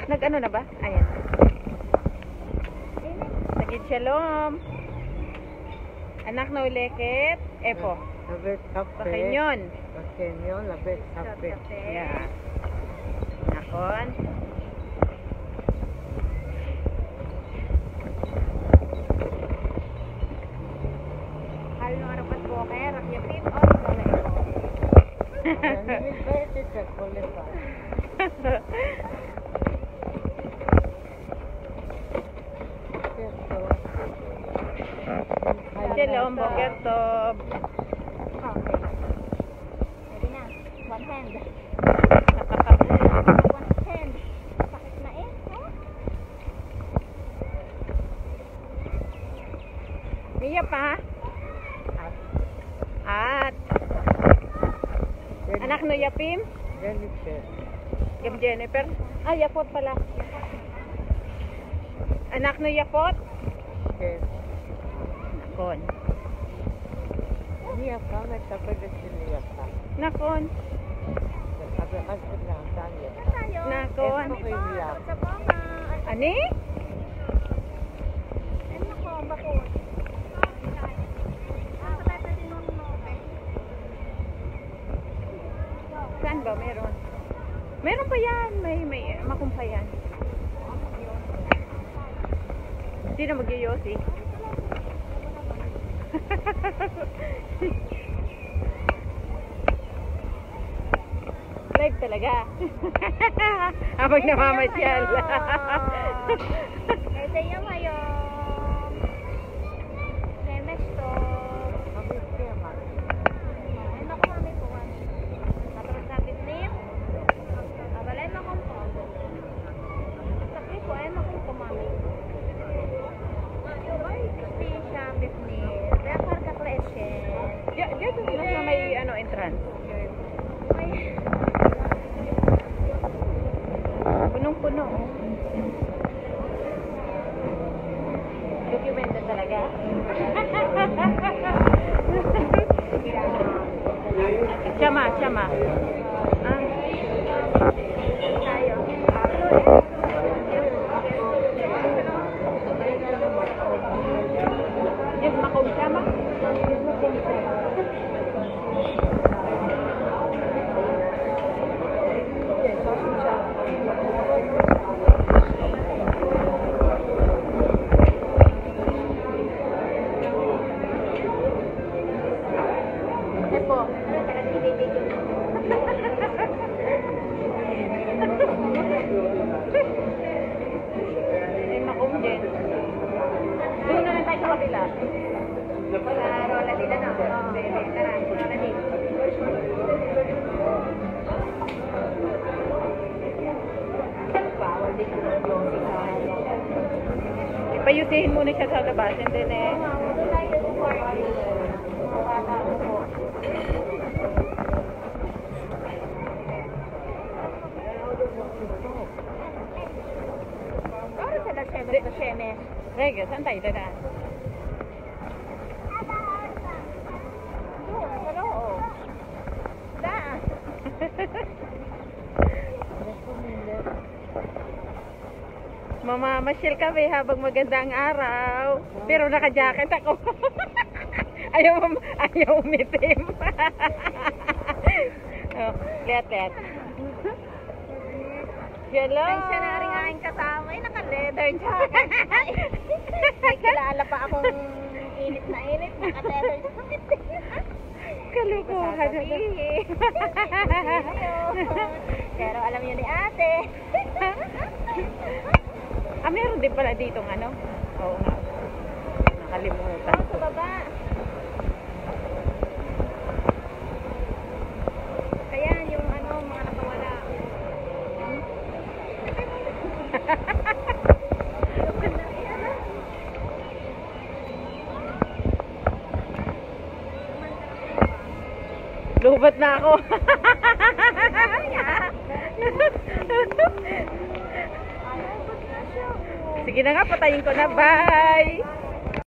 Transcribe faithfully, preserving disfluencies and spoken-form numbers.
Nag-ano na ba? Ayan. Nagit shalom. Anak na uleket. Epo. Labet kape. Pakinyon. Pakinyon, labet kape. Yeah. Nakon. Hal no arapat ko kay rakyapin o wala ito. Ano ba ito sa kulipa? Shalom, boker tob. Okay. Ready na. One hand. One hand. Sakit na eh. Huh? Mia pa? At. Anak no yapim? Jennifer. Gab Jennifer? Ah, yapot pala. Anak no yapot? Yes. Nakon. Niya ka, may tapos na siniya ka. Nakon. Sabi kasi lang, tayo. Tayo. Nakon. Ito kayo niya. Sa baba. Ani? Ano ko? Bakot. Ah, patay pa din mo Saan ba? Meron. Meron pa yan. May, may makumpayan. Hindi na mag-yoyosi. Live talaga. Habang namamasyal. Ito yung mayong. Semesto. Sabi siya, ma. Ano ko mami po? Matros na bitnip. Abalay mo kong po. Sabi ko, ay mo kong po mami. Hindi siya bitnip. Kaya karga klesyen. Diyan, diyan sa may ano, entrance. May... Punong-puno. Oh. Documented talaga. Chama, chama. Ah. Tayo. Yes, makong chama. Yes, makong chama. Epo. Ay, makum din. Doon na lang tayo sa kabila. Sa Rola din ano? Bebe, tara. Rola din. Bawal din ko ng closing ha. Ipayusihin muna siya sa labas and then eh. Doon tayo sa party. Mga bata ko po. Para sa Dashemes, Dashemes. Rega, saan tayo dadaan? Doon, sa loob. Daan. Mamamasyal kami habang magandang araw. Pero naka-jacket ako. ayaw, ayaw umitim. Oh, let let. Hello. Ay, siya na rin aking kasama. Ay, naka-leather jacket. Ay, kilala pa akong init na init. Naka-leather jacket. Kalukuhan. Pero alam niyo ni ate. Ah, meron din pala ditong ano? Oo nga. Nakalimutan. Oh, sa baba. Kaya yung ano, mga nakawala. Hmm? Lubat na ako. Sige na nga, patayin ko na. Bye!